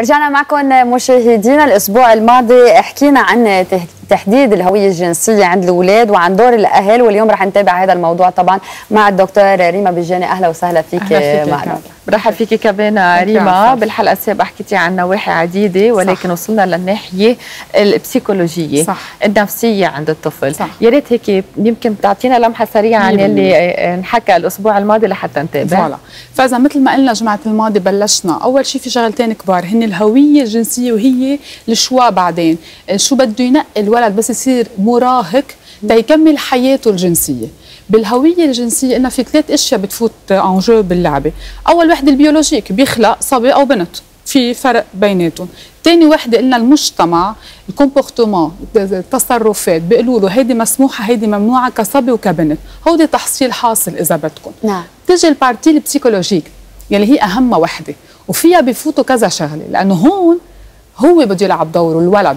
رجعنا معكم مشاهدينا. الاسبوع الماضي حكينا عن تحديد الهويه الجنسيه عند الاولاد وعن دور الاهل، واليوم رح نتابع هذا الموضوع طبعا مع الدكتور ريما بيجاني. اهلا وسهلا فيك معنا. برحب فيكي كمان ريما. بالحلقه السابقه حكيتي عن نواحي عديده، ولكن صح. وصلنا للناحيه البسيكولوجيه صح. النفسيه عند الطفل. يا ريت هيك يمكن تعطينا لمحه سريعه عن اللي انحكى الاسبوع الماضي لحتى نتابع. فوالا. فاذا مثل ما قلنا جمعه الماضي بلشنا اول شيء في شغلتين كبار، هن الهويه الجنسيه وهي الشوا. بعدين شو بده ينقي الولد بس يصير مراهق تيكمل حياته الجنسيه. بالهويه الجنسيه قلنا في 3 اشياء بتفوت ان جو باللعبه. اول وحده البيولوجيك، بيخلق صبي او بنت، في فرق بيناتهم. ثاني وحده قلنا المجتمع، الكومبورتمون، التصرفات، بيقولوا له هيدي مسموحه هيدي ممنوعه كصبي وكبنت. هودي تحصيل حاصل اذا بدكم. نعم. تجي البارتي البسيكولوجيك يلي هي اهم وحده، وفيها بفوتوا كذا شغله، لانه هون هو بده يلعب دوره الولد.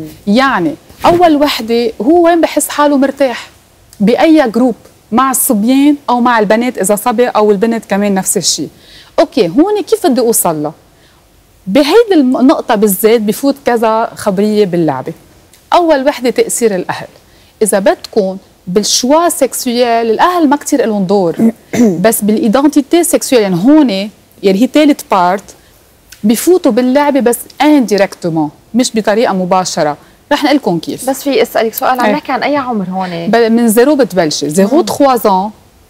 يعني اول وحده هو وين بحس حاله مرتاح، باي جروب، مع الصبيان او مع البنات اذا صبي، او البنت كمان نفس الشيء. اوكي، هون كيف بدي اوصل له؟ بهيدي النقطه بالذات بفوت كذا خبريه باللعبه. اول وحده تاثير الاهل. اذا بدكم بالشوا سكسويال الاهل ما كثير لهم دور، بس بالايدنتيتي سكسويال يعني هون يعني هي ثالث بارت بفوتوا باللعبه بس انديريكتومون، مش بطريقه مباشره. رح نقول لكم كيف. بس في اسالك سؤال، عم نحكي عن اي عمر هون؟ من 0 بتبلشي، 0 3 ans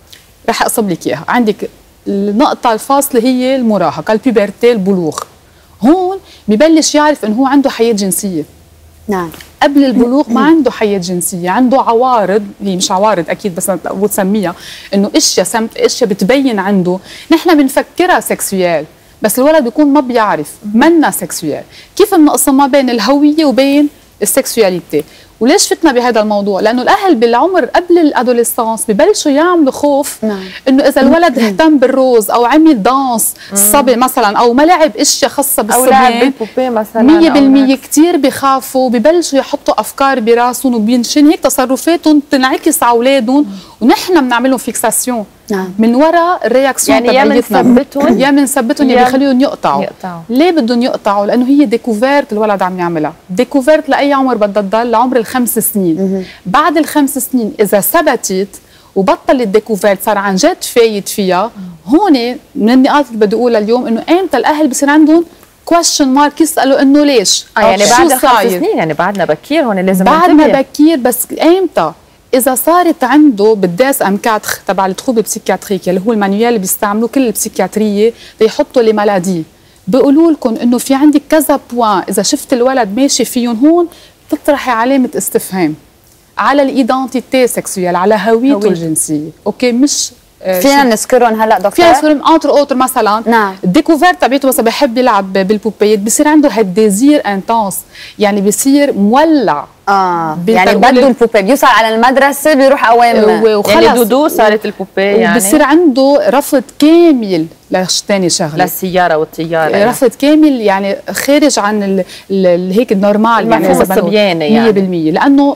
رح اقصب لك اياها. عندك النقطه الفاصله هي المراهقه، البيبرتي، البلوغ. هون ببلش يعرف انه هو عنده حياه جنسيه. نعم. قبل البلوغ ما عنده حياه جنسيه، عنده عوارض، هي مش عوارض اكيد بس بتسميها انه اشياء بتبين عنده نحن بنفكرها سكسويال، بس الولد بيكون ما بيعرف منا سكسويال. كيف بنقسم ما بين الهويه وبين السكسواليتي؟ وليش فتنا بهذا الموضوع؟ لانه الاهل بالعمر قبل الادوليسانس ببلشوا يعملوا خوف انه اذا الولد اهتم بالروز او عمل دانس الصبي مثلا، او ما لعب اشياء خاصه بالصبيان، او لعب بالبوبيه مثلا 100% كثير بخافوا، ببلشوا يحطوا افكار براسهم، وبينشن هيك تصرفاتهم تنعكس على اولادهم، ونحن بنعمل لهم فيكساسيون من وراء الرياكسيون يعني تبعيتنا. يا بنثبتهم يا بنخليهم يقطعوا. ليه بدهم يقطعوا؟ لانه هي ديكوفيرت الولد عم يعملها. ديكوفيرت لاي عمر بدها تضل؟ لعمر ال5 سنين. بعد ال5 سنين اذا ثبتت وبطل الديكوفيرت صار عن جد فايت فيها، هون من النقاط اللي بدي اقولها اليوم انه امتى الاهل بصير عندهم كويشن مارك، يسالوا انه ليش؟ يعني بعد ال5 سنين، يعني بعدنا بكير هون لازم ننتبه. بعدنا بكير، بس امتى؟ إذا صارت عنده بالداس ام 4 تبع التخوب البسيكياتريك اللي هو المانيوال اللي بيستعملوه كل البسيكياتريه ليحطوا لي مالادي، بيقولوا لكم انه في عندك كذا بوان اذا شفت الولد ماشي فيهم هون تطرحي علامه استفهام على الايدنتيتي سكسويال، على هويته الجنسيه. اوكي، مش فينا نذكرهم هلا دكتور؟ فينا نذكرهم انتر اوتر مثلا. نعم. الديكوفيرت تبعته مثلا بحب يلعب بالبوبيات، بصير عنده هالديزير انتنس، يعني بصير مولع. يعني بده البوبي، بيوصل على المدرسه بيروح اوام وخلص يعني دودو صارت البوبي، يعني بصير عنده رفض كامل لثاني شغله، للسياره والطياره، رفض كامل يعني خارج عن هيك النورمال، يعني الصبيانه يعني 100%. لانه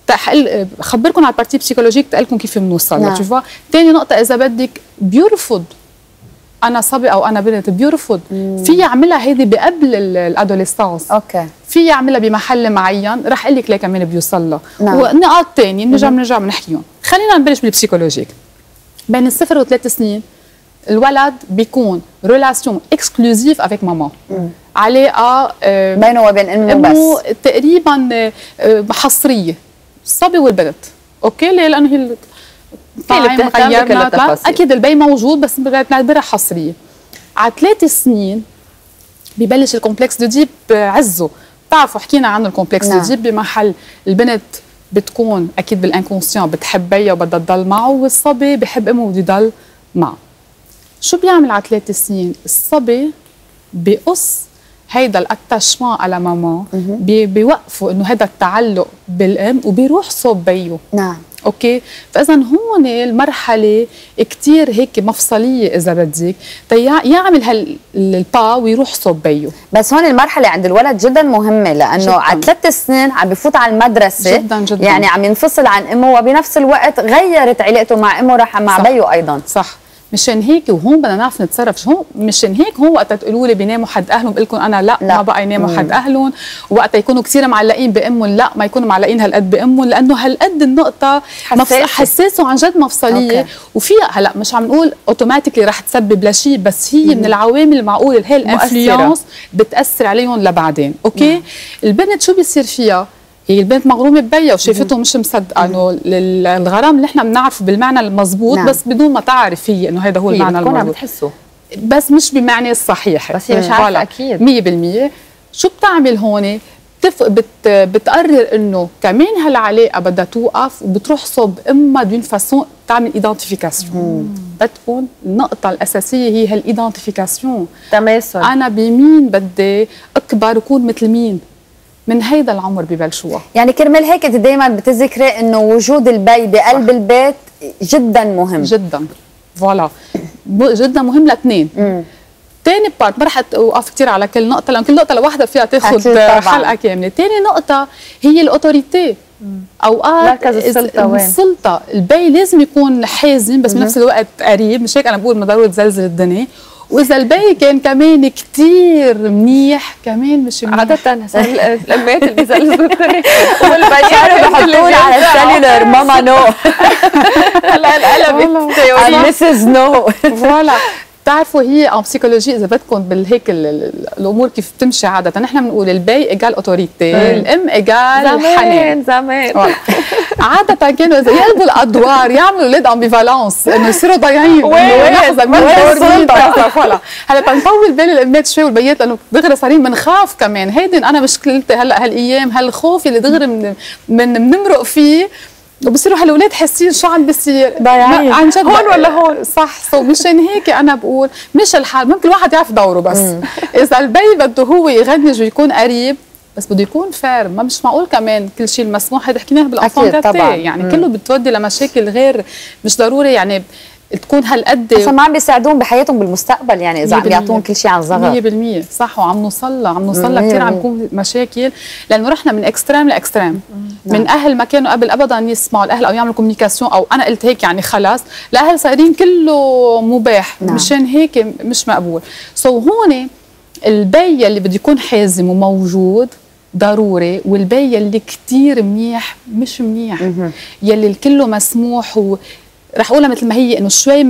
خبركم على البارتي بسيكولوجيك تقلكم كيف بنوصل. تشوفوا ثاني نقطه اذا بدك بيرفض انا صبي او انا بنت، بيرفض. في يعملها هيدي بقبل الادوليسانس. اوكي. في يعملها بمحل معين، رح اقول لك ليه كمان بيوصل له. ونقاط ثانيه بنرجع بنحكيهم. خلينا نبلش بالبسيكولوجيك. بين ال0 و3 سنين الولد بيكون ريلاسيون اكسكلوزيف افيك ماما، علاقه بينه وبين امه بس تقريبا حصريه، الصبي والبنت. اوكي، ليه؟ لانه هي غيرنا اكيد البي موجود بس بنعتبرها حصريه. على 3 سنين ببلش الكومبلكس دو ديب عزه. بتعرفوا حكينا عنه الكومبلكس دو ديب، بمحل البنت بتكون اكيد بالانكونسيون بتحب بيها وبدها تضل معه، والصبي بحب امه وبده يضل معه. شو بيعمل على 3 سنين؟ الصبي بيقص هيدا الاتاشمون على ماما، بيوقفوا انه هذا التعلق بالام وبيروح صوب بيه. نعم. اوكي، فاذا هون المرحله كثير هيك مفصليه اذا بدك، يعمل البا ويروح صوب بيه. بس هون المرحله عند الولد جدا مهمه، لانه جداً. على 3 سنين عم بفوت على المدرسه جدا يعني عم ينفصل عن امه، وبنفس الوقت غيرت علاقته مع امه، راح مع بيه ايضا. صح. مشان هيك وهون بدنا نعرف نتصرف. هون مشان هيك هون وقت تقولوا لي بيناموا حد اهلهم بقول لكم انا لا ما بقى يناموا حد اهلهم، وقت يكونوا كثير معلقين بامهم لا ما يكونوا معلقين هالقد بامهم، لانه هالقد النقطه حساسه وعن جد مفصليه. وفيها هلا مش عم نقول اوتوماتيكلي رح تسبب لشيء، بس هي من العوامل المعقوله اللي هي الانفلونس بتاثر عليهم لبعدين. اوكي البنت شو بيصير فيها؟ هي البنت مغرومه ببيها وشافته مش مصدقه انه الغرام اللي نحن بنعرفه بالمعنى المضبوط، بس بدون ما تعرف هي انه هذا هو المعنى المضبوط. عم تحسه بس مش بمعنى الصحيح، بس هي مش عارفه اكيد 100%. شو بتعمل هون؟ بتقرر انه كمان هالعلاقه بدها توقف وبتروح صوب امها دون فاسون تعمل ايدنتيفيكاسيون. بتكون النقطه الاساسيه هي هالايدنتيفيكاسيون، تماثل. انا بمين بدي اكبر وكون مثل مين؟ من هيدا العمر ببلشوها. يعني كرمال هيك انت دائما بتذكري انه وجود البي بقلب البيت جدا مهم. جدا فوالا جدا مهم لاثنين. تاني بارت ما رح اوقف كثير على كل نقطه لان كل نقطه لوحدها فيها تاخذ حلقه كامله. تاني نقطه هي الاوتوريتي. اوقات مركز السلطه وين؟ السلطه البي لازم يكون حازم بس بنفس الوقت قريب، مش هيك انا بقول ما ضروري تزلزل الدنيا. واذا البي كان كمان كثير منيح كمان مش منيح. عاده الامهات اللي بيزلزلوا الدنيا والبيات بحطوا لي على السلولر ماما نو هلا انقلبت تيوري مسز نو. فوالا بتعرفوا هي ان بسيكولوجي اذا بدكم بالهيك الامور كيف بتمشي عاده، نحن بنقول البي ايجال اوتوريتي، الام ايجال حنان. زمان عاده كانوا اذا يقلبوا الادوار يعملوا اولاد امبيفالونس انه يصيروا ضايعين لحظه من فوالا. هلا تنطول بال الامات شوي والبيات لانه دغري صارين بنخاف كمان. هيدي انا مشكلتي هلا هالايام هالخوف اللي دغري بنمرق فيه وبصيروا هالولاد حاسين شو عم بيصير ضايعين عن جد هون ولا هون. صح. مشان هيك انا بقول مش الحال ممكن الواحد يعرف دوره بس اذا البي بده هو يغنج ويكون قريب بس بده يكون فارم. ما مش معقول كمان كل شيء المسموح هذا حكيناه بالانفون طبعا يعني كله بتودي لمشاكل غير مش ضروري يعني تكون هالقد اصلا ما عم بيساعدون بحياتهم بالمستقبل. يعني اذا عم يعطون كل شيء عن صغر 100% صح. وعم نوصل كثير عم يكون مشاكل لانه رحنا من اكستريم لاكستريم. من اهل ما كانوا قبل ابدا يسمعوا الاهل او يعملوا كوميونيكاسيون او انا قلت هيك يعني خلاص، الاهل صايرين كله مباح. مشان هيك مش مقبول. هون البي اللي بده يكون حازم وموجود ضروري، والبي اللي كثير منيح مش منيح. يلي الكله مسموح رح اقولها مثل ما هي انه شوي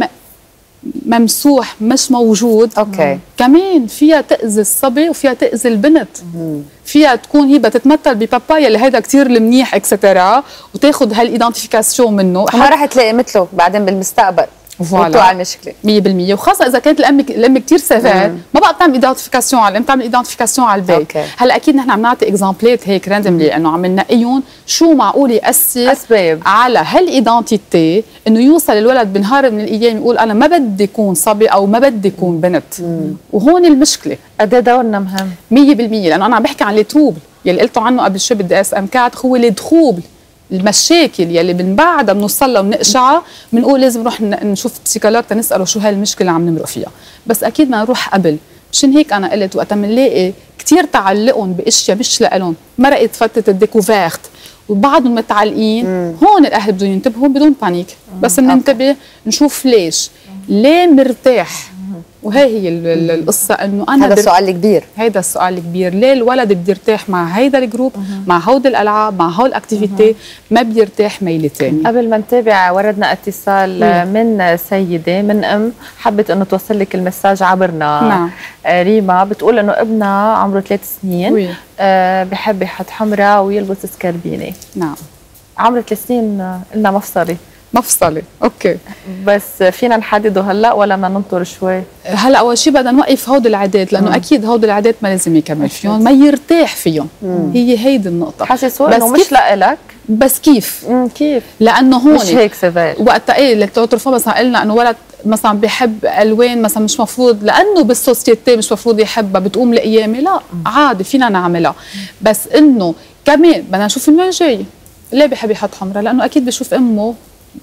ممسوح مش موجود. اوكي كمان فيها تاذي الصبي وفيها تاذي البنت. فيها تكون هي بدها ببابا يلي هيدا كثير المنيح اكسترا وتاخذ هالايدنتيفيكاسيون منه وما رح تلاقي مثله بعدين بالمستقبل. فوالا المشكله 100%. وخاصه اذا كانت الام كثير سيفير ما بقى بتعمل ايدنتيفيكاسيون على الام، بتعمل ايدنتيفيكاسيون على البي. هلا اكيد نحن عم نعطي اكزامبلات هيك راندملي انه عم ننقيهم شو معقول ياثر أسباب على هالايدنتيتي انه يوصل الولد بنهار من الايام يقول انا ما بدي اكون صبي او ما بدي اكون بنت. وهون المشكله. قد ايه دورنا مهم 100%. لانه انا عم بحكي عن التروبل يلي قلتوا عنه قبل شوي بالدي اس ام 4 هو التروبل المشاكل يلي من بعدها بنوصل لها وبنقشعها بنقول لازم نروح نشوف بسيكولوج تنساله شو هالمشكله اللي عم نمرق فيها. بس اكيد بدنا نروح قبل. مشان هيك انا قلت وقت بنلاقي كثير تعلقهم باشياء مش لهم، مرقت فتره الديكوفيرت وبعضهم متعلقين. هون الاهل بدهم ينتبهوا بدون بانيك بس بننتبه نشوف ليه مرتاح. وهي هي القصه انه انا هذا السؤال الكبير. هيدا السؤال الكبير. ليه الولد بده يرتاح مع هيدا الجروب مع هود الالعاب مع هول الاكتيفيتي ما بيرتاح ميله ثانيه؟ قبل ما نتابع وردنا اتصال من سيده من ام حبت انه توصل لك المساج عبرنا. ريما بتقول انه ابنها عمره 3 سنين بحب يحط حمراء ويلبس سكربينه. عمره 3 سنين قلنا مفصلي. اوكي بس فينا نحدده هلا ولا بدنا ننطر شوي؟ هلا اول شيء بدنا نوقف هود العادات لانه اكيد هود العادات ما لازم يكمل فيهم، ما يرتاح فيهم. هي هيدي النقطه. حاسسوا انه مش لإلك بس كيف كيف لانه هون مش هيك سيفير. وقتها ايه اللي بتعرفوا مثلا قلنا انه ولد مثلا بحب الوان مثلا مش مفروض لانه بالسوسيتي مش مفروض يحبها بتقوم لقيامي، لا عادي فينا نعملها. بس انه كمان بدنا نشوف من وين جاي. ليه بحب يحط حمراء؟ لانه اكيد بشوف امه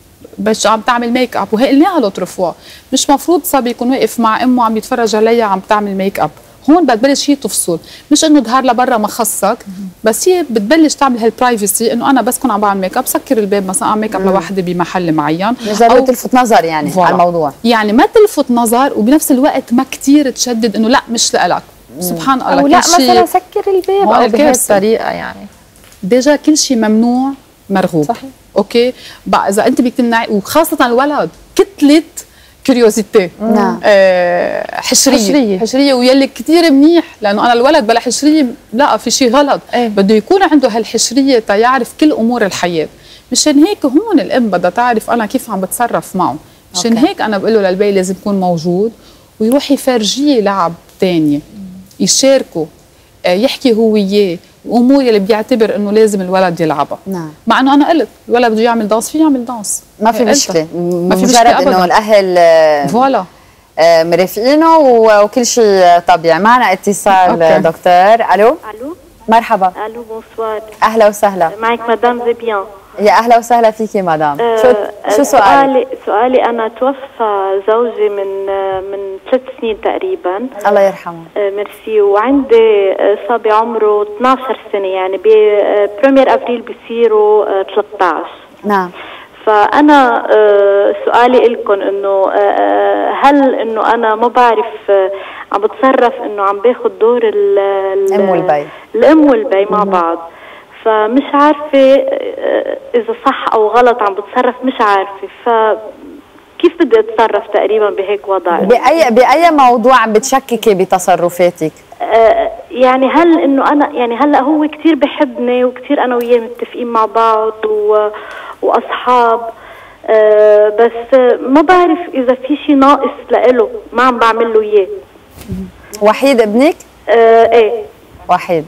بس عم تعمل ميك اب وهي قلناها لوتر فوا مش مفروض صبي يكون واقف مع امه عم يتفرج عليها عم تعمل ميك اب. هون بتبلش هي تفصل، مش انه ظهر لبرا ما خصك، بس هي بتبلش تعمل هالبرايفسي انه انا بس كون عم بعمل ميك اب سكر الباب مثلا اعمل ميك اب لوحدي بمحل معين، او تلفت نظر يعني على الموضوع، يعني ما تلفت نظر وبنفس الوقت ما كثير تشدد انه لا مش لإلك. سبحان الله، او لا مثلا سكر الباب او بهي الطريقه يعني ديجا كل شيء ممنوع مرغوب. صحيح. اوكي بقى اذا انت بدك تمنعي، وخاصه الولد كتله كيوريوزيتي. نعم. حشريه ويلي كثير منيح، لانه انا الولد بلا حشريه لا في شيء غلط. بده يكون عنده هالحشريه تيعرف كل امور الحياه. مشان هيك هون الام بدها تعرف انا كيف عم بتصرف معه. مشان هيك انا بقول له للبي لازم يكون موجود ويروح يفرجيه لعب ثانيه، يشاركه، يحكي هو وياه امور اللي بيعتبر انه لازم الولد يلعبها. نعم. مع انه انا قلت الولد بده يعمل دانس فيه يعمل دانس، ما في مشكله، ما في مشكله انه الاهل فوالا مرافقينه وكل شيء طبيعي. معنا اتصال دكتور. الو مرحبا. الو بونسوار. اهلا وسهلا. معك مدام زبيان. يا اهلا وسهلا فيكي مدام. شو سؤالي انا توفى زوجي من 3 سنين تقريبا، الله يرحمه. ميرسي. وعندي صبي عمره 12 سنه، يعني ب 1 ابريل بيصيروا 13. نعم. فانا سؤالي لكم انه هل انه انا ما بعرف عم بتصرف انه عم باخذ دور الام والبي مع بعض، فمش عارفه اذا صح او غلط عم بتصرف، مش عارفه، فكيف بدي اتصرف تقريبا بهيك وضع؟ باي موضوع عم بتشككي بتصرفاتك؟ يعني هل انه انا يعني هلا هو كثير بحبني وكثير انا وياه متفقين مع بعض واصحاب، بس ما بعرف اذا في شيء ناقص لإله ما عم بعمل له اياه. وحيد ابنك؟ ايه وحيد.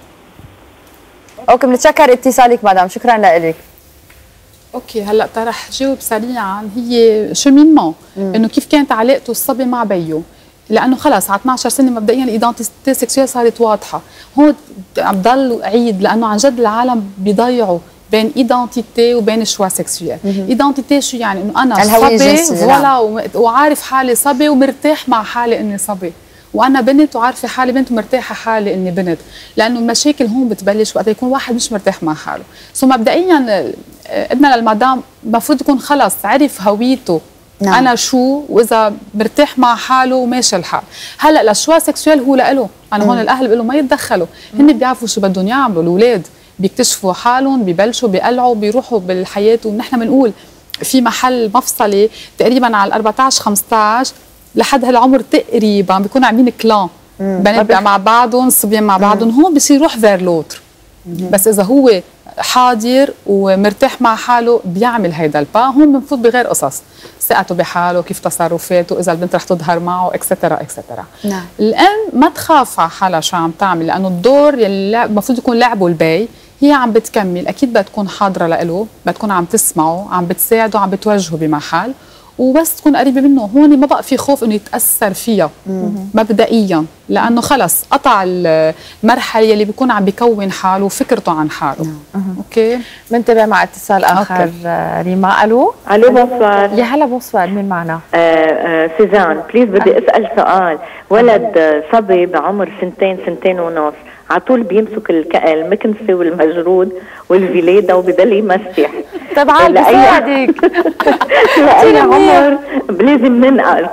اوكي بنتشكر اتصالك مدام، شكرا لك. اوكي هلا رح جاوب سريعا. هي شمينمون انه كيف كانت علاقته الصبي مع بيو، لانه خلص على 12 سنه مبدئيا الايدنتيتي سكسوال صارت واضحه. هون عم ضل عيد، لانه عن جد العالم بيضيعوا بين ايدنتيتي وبين شوا سكسوال. ايدنتيتي شو يعني؟ انه انا صبي فوالا وعارف حالي صبي ومرتاح مع حالي اني صبي، وانا بنت وعارفه حالي بنت ومرتاحه حالي اني بنت، لانه المشاكل هون بتبلش وقت يكون واحد مش مرتاح مع حاله. سو مبدئيا ابننا للمدام المفروض يكون خلص عرف هويته. نعم. انا شو، واذا مرتاح مع حاله وماشي الحال. هلا للشوا سكسوال هو لإله، انا هون الاهل بيقولوا ما يتدخلوا، هن بيعرفوا شو بدهم يعملوا. الاولاد بيكتشفوا حالهم، ببلشوا بيقلعوا، بيروحوا بالحياه. ونحن بنقول في محل مفصلي تقريبا على 14 15 لحد هالعمر تقريبا بيكونوا عاملين كلان، بنات مع بعضهم، صبيان مع بعضهم، هون بصير يروح فير لوتر. بس اذا هو حاضر ومرتاح مع حاله بيعمل هيدا البا. هون بنفوت بغير قصص، ثقته بحاله، كيف تصرفاته، اذا البنت رح تظهر معه اكسترا اكسترا. نعم. الام ما تخاف على حالها شو عم تعمل، لانه الدور يلي المفروض يكون لعبه البي هي عم بتكمل، اكيد بدها تكون حاضره له، بدها تكون عم تسمعه، عم بتساعده، عم بتوجهه بمحل، وبس تكون قريبه منه. هون ما بقى في خوف انه يتاثر فيها مبدئيا، لانه خلص قطع المرحله اللي بيكون عم بيكون حاله وفكرته عن حاله. اوكي بنتابع مع اتصال اخر. ريما. الو بونسوار. يا هلا بونسوار، مين معنا؟ سوزان. بليز بدي اسال سؤال. ولد صبي بعمر سنتين ونص على طول بيمسك المكنسه والمجرود والفيليدا وبضل يمسح. تعال بساعدك. لأي عمر لازم ننقل؟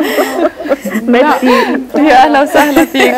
ميرسي. يا اهلا وسهلا فيك.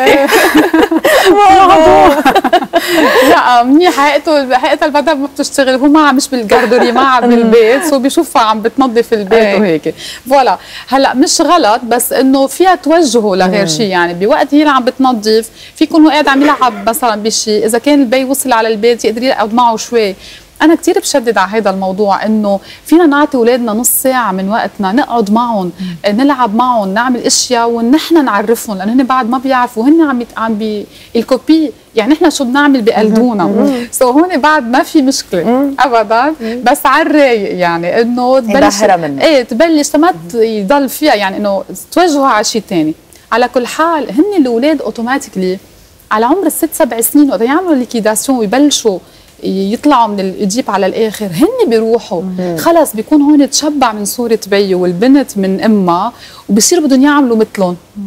لا منيح، حقيقة المدام ما بتشتغل، هو معها مش بالجاردوري، معها بالبيت، سو بيشوفها عم بتنظف البيت وهيك. فوالا هلا مش غلط، بس انه فيها توجهه لغير شيء. يعني بوقت هي عم بتنظف في يكون هو قاعد عم يلعب مثلا بشيء، اذا كان البي وصل على البيت يقدر يقعد معه شوي. أنا كتير بشدد على هذا الموضوع، إنه فينا نعطي أولادنا نص ساعة من وقتنا نقعد معهم، نلعب معهم، نعمل أشياء ونحن نعرفهم، لأنه هن بعد ما بيعرفوا، هن الكوبي، يعني نحن شو بنعمل بقلدونا. سو هون بعد ما في مشكلة أبدا، بس على الرايق، يعني إنه تبلش تبلش ما يضل فيها، يعني إنه توجهوا على شيء ثاني. على كل حال هن الأولاد أوتوماتيكلي على عمر 6-7 سنين وقت يعملوا ليكيداسيون ويبلشوا يطلعوا من الجيب على الاخر، هن بيروحوا خلص بيكون هون تشبع من صوره بيو والبنت من امها، وبصير بدهم يعملوا مثلهم.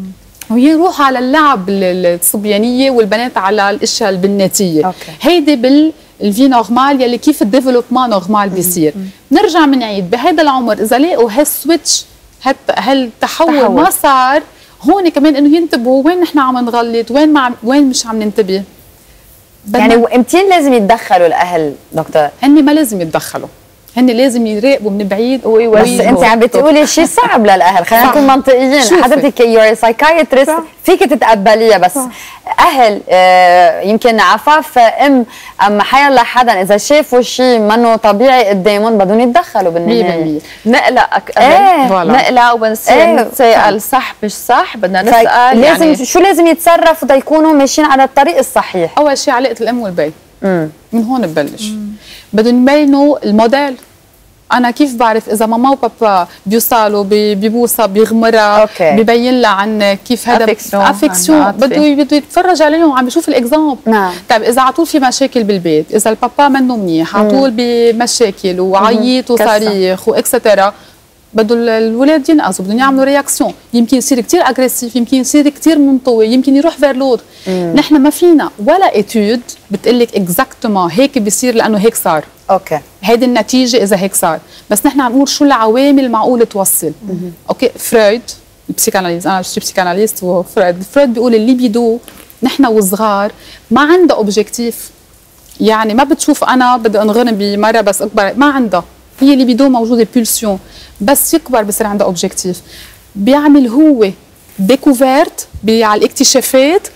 ويروحوا على اللعب الصبيانيه والبنات على الاشياء البناتيه. هيدي بالفي نورمال يلي كيف الديفلوبمون نورمال بيصير. نرجع بنعيد بهذا العمر اذا لاقوا هالسويتش هالتحول ما صار، هون كمان انه ينتبهوا وين نحن عم نغلط، وين مش عم ننتبه. يعني امتين لازم يتدخلوا الاهل دكتور؟ هن ما لازم يتدخلوا، هن لازم يراقبوا من بعيد بس انت عم بتقولي شيء صعب للاهل، خلينا نكون منطقيين. حضرتك يور سايكايترست فيك تتقبليها، بس اهل يمكن عفاف ام حيلا حدا اذا شافوا شيء منه طبيعي قدامهم بدهم يتدخلوا بالنهايه. نقلق نقلق وبنصير نتساءل صح مش صح، بدنا نسال لازم يعني شو لازم يتصرفوا تيكونوا ماشيين على الطريق الصحيح. اول شيء علاقه الام والبي، من هون ببلش. بدهم يبينوا الموديل. انا كيف بعرف اذا ماما وبابا بيوصلوا ببوسه بيغمرها ببين لها عن كيف هذا افكسيون، بده يتفرج عليهم وعم بيشوف الاكزامبل. طيب اذا على طول في مشاكل بالبيت، اذا البابا منه منيح على طول بمشاكل وعيط وصريخ واكسترا، بده الاولاد ينقصوا، بدهم يعملوا رياكسيون، يمكن يصير كثير اجريسيف، يمكن يصير كثير منطوي، يمكن يروح فير لود. نحن ما فينا ولا ايتود بتقول لك اكزاكتومون هيك بيصير لانه هيك صار. هيدي النتيجه اذا هيك صار، بس نحن عم نقول شو العوامل معقول توصل. فرويد البسيكاناليز، انا شي بسيكاناليست، فرويد بيقول الليبيدو نحن وصغار ما عندها اوبجيكتيف، يعني ما بتشوف انا بدي انغرم بمره بس اكبر، ما عندها، هي الليبيدو موجوده بولسيون، بس يكبر بصير عندها اوبجيكتيف. بيعمل هو ديكوفيرت على الاكتشافات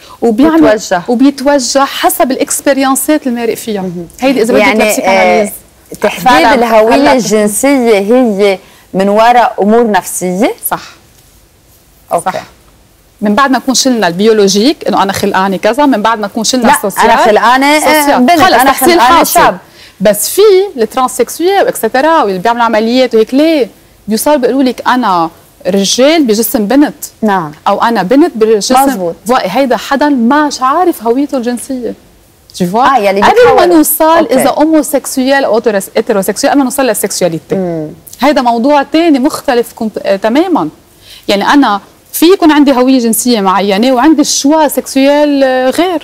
وبيتوجه حسب الاكسبيرينسات اللي مارق فيها. هيدي اذا بدك يعني تحديد الهويه الجنسيه هي من وراء امور نفسيه. صح. صح. من بعد ما نكون شلنا البيولوجيك انه انا خلقانه كذا، من بعد ما نكون شلنا السوسيال، انا خلقانه بنت، انا خلقانه شاب، بس في الترانسكسويل واكسترا واللي بيعملوا عمليات وهيك ليه بيوصلوا بيقولوا لك انا رجال بجسم بنت. او انا بنت بجسم هيدا حدا مش عارف هويته الجنسيه. قبل ما نوصل اذا هوموسيكسويل او هيتروسيكسويل، قبل ما نوصل للسكسواليتي. هيدا موضوع ثاني مختلف تماما. يعني انا في يكون عندي هويه جنسيه معينه وعندي شوا سكسويل غير.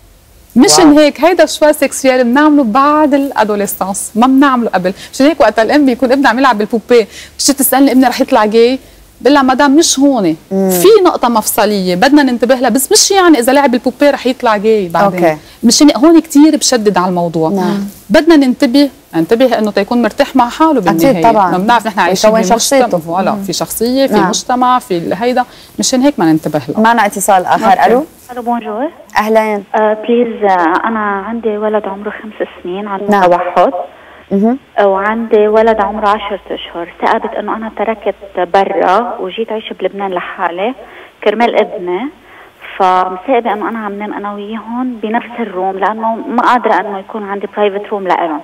مشان هيك هيدا الشوا سكسويل بنعمله بعد الادوليسانس، ما بنعمله قبل. مشان هيك وقت الام بيكون ابنها عم يلعب بالبوبيه، بتجي تسالني ابني رح يطلع جاي، بقول لها مدام مش هون، في نقطه مفصليه بدنا ننتبه لها، بس مش يعني اذا لعب بالبوبيه رح يطلع جاي بعدين. مشان هون كثير بشدد على الموضوع. بدنا ننتبه انه تيكون مرتاح مع حاله بالنهايه. اكيد طبعا. بنعرف نحن عايشين بمجتمع، في شخصيه، في مجتمع، في هيدا، مشان هيك ما ننتبه لها. معنا اتصال اخر. الو بونجور. اهلا. بليز، انا عندي ولد عمره 5 سنين عنده توحد، وعندي ولد عمره 10 اشهر. ثاقبت انه انا تركت برا وجيت عيش بلبنان لحالي كرمال ابني، فمثاقبه انه انا عم نام انا وياهم بنفس الروم لانه ما قادره انه يكون عندي برايفت روم لإلهم.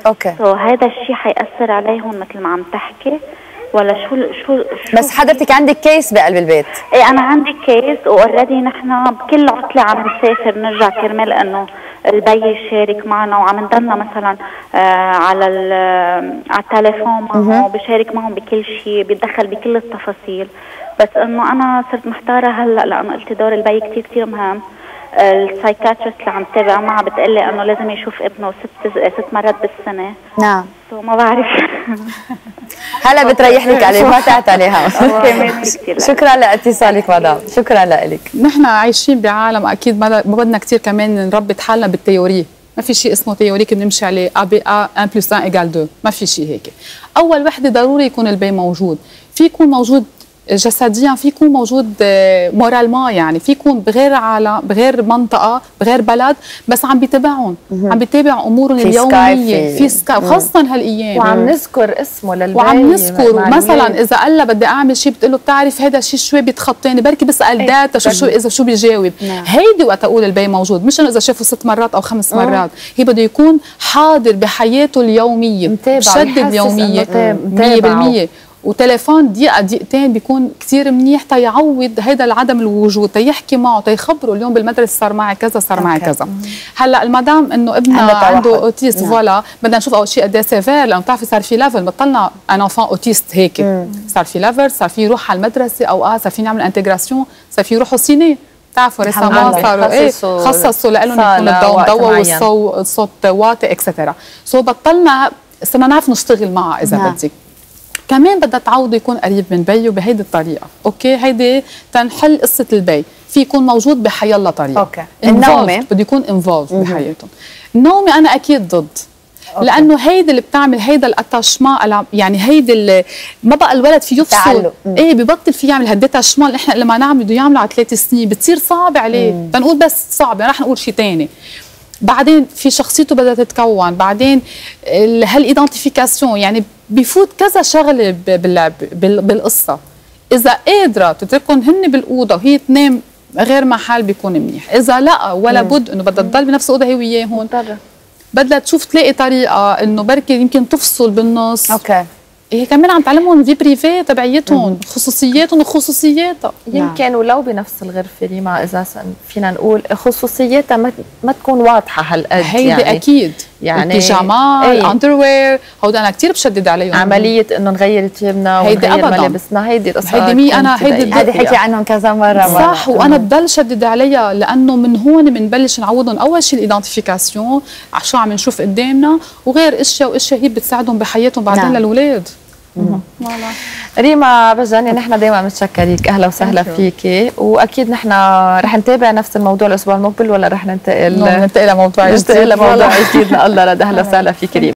هذا الشيء حيأثر عليهم مثل ما عم تحكي ولا شو بس حضرتك عندك كيس بقلب البيت؟ ايه انا عندي كيس، واوريدي نحن بكل عطله عم نسافر نرجع كرمال انه البي يشارك معنا، وعم نضلنا مثلا على التليفون معه، بشارك معهم بكل شيء، بيتدخل بكل التفاصيل. بس انه انا صرت محتاره هلا لانه قلت دور البي كثير مهم. السايكاتريست اللي عم تابع معها بتقلي انه لازم يشوف ابنه 6 مرات بالسنه. ما بعرف. هلا بتريح لك عليه، ما تعتليها. شكرا لاتصالك مدام، شكرا لك. نحن عايشين بعالم اكيد ما بدنا كثير كمان نربط حالنا بالتيوري، ما في شيء اسمه تيوريك بنمشي عليه A 1+1=2، ما في شيء هيك. اول وحده ضروري يكون البي موجود، في يكون موجود جسديا، في يكون موجود مورالما، يعني في يكون بغير عالم، بغير منطقه، بغير بلد، بس عم بيتابعهم، عم بيتابع امورهم اليوميه في سكايب، خاصه هالايام، وعم نذكر اسمه للبي، وعم نذكر مثلا اذا قال لها بدي اعمل شيء بتقول له بتعرف هذا الشيء شوي بيتخطاني، بركي بسال داتا شو اذا شو بيجاوب. هيدي وقت اقول البي موجود، مش انه اذا شافه 6 مرات او 5 مرات، هي بده يكون حاضر بحياته اليوميه، بشدد يوميه 100%. وتليفون دقيقه دقيقتين بيكون كثير منيح تيعوض هيدا العدم الوجود، تيحكي معه، تيخبره اليوم بالمدرسه صار معي كذا، صار معي كذا. هلا المدام انه ابنها عنده اوتيست، فوالا بدنا نشوف اول شيء قد ايه سيفير، لانه بتعرفي صار في ليفل، بطلنا ان انفان اوتيست هيك، صار في ليفل، صار في يروح على المدرسه، اوقات صار في نعمل انتجراسيون، صار في يروحوا سيني، بتعرفوا ريسامون صاروا خصصوا لهم يكون الضوء مضوى والصوت واطي اكسترا. سو بطلنا صرنا نعرف نشتغل معها اذا بدك. كمان بدها تعوض يكون قريب من بيه بهيدي الطريقه، اوكي؟ هيدي تنحل قصه البي، في يكون موجود بحيالله الله طريقه. اوكي. النومه بده يكون انفولف بحياتهم. النومه انا اكيد ضد. أوكي. لانه هيدي اللي بتعمل هيدا الاتاشمون، يعني هيدي اللي ما بقى الولد فيه يفصل، ايه ببطل فيه يعمل هالديتاشمون اللي احنا لما نعمل بده يعمله على 3 سنين، بتصير صعب عليه، تنقول بس صعب، يعني رح نقول شيء ثاني. بعدين في شخصيته بدها تتكون، بعدين هالايدنتيفيكاسيون، يعني بفوت كذا شغله بالقصه. اذا قادره تتركهم هن بالاوضه وهي تنام غير محل بيكون منيح، اذا لا ولا بد انه بدها تضل بنفس الاوضه هي وياهم، بدها تشوف تلاقي طريقه انه بركي يمكن تفصل بالنص. اوكي. هي كمان عم تعلمهم في بريفي تبعيتهم، خصوصياتهم وخصوصياتها. يمكن ولو بنفس الغرفه ريما، اذا فينا نقول خصوصياتها ما تكون واضحه هالقد، هيدي يعني اكيد، يعني البيجامات، الاندروير، هودا انا كثير بشدد عليهم. عمليه انه نغير ثيابنا ونغير ملابسنا، هيدي القصه، هيدي حكي عنهم كذا مره. صح، وانا بضل شدد عليها، لانه من هون بنبلش نعودهم اول شيء الايدنتيفيكاسيون، على شو عم نشوف قدامنا، وغير اشياء واشياء هي بتساعدهم بحياتهم بعدين للاولاد. ريما بجاني، نحن دائما متشكريك، اهلا وسهلا فيكي، واكيد نحن رح نتابع نفس الموضوع الاسبوع المقبل، ولا رح ننتقل لموضوع جديد؟ لموضوع جديد. الله رد. اهلا وسهلا فيكي ريما.